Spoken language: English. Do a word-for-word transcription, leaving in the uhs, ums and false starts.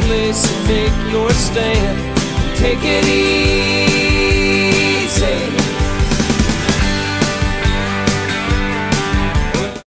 place and make your stand. Take it easy.